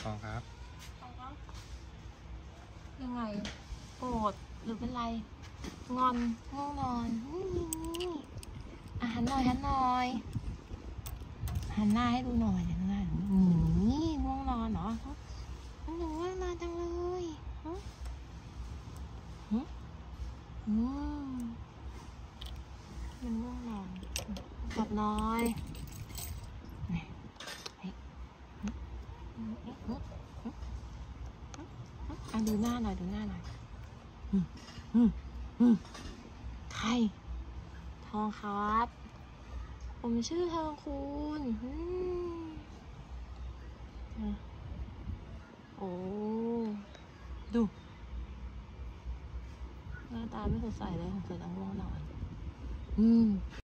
ทองครับยังไงโกรธหรือเป็นไร งอนง่วงนอนหันหน่อยหันหน่อยหันหน้าให้ดูหน่อยหันหน้านี่ง่วงนอนเหรอหนูง่วงนอนจังเลยมันง่วงนอนกลับน้อยดูหน้าหน่อยดูหน้าหน่อยใครทองครับผมชื่อทองคุณโอ้ดูหน้าตาไม่สดใสเลยสงสัยต้องง่วงนอน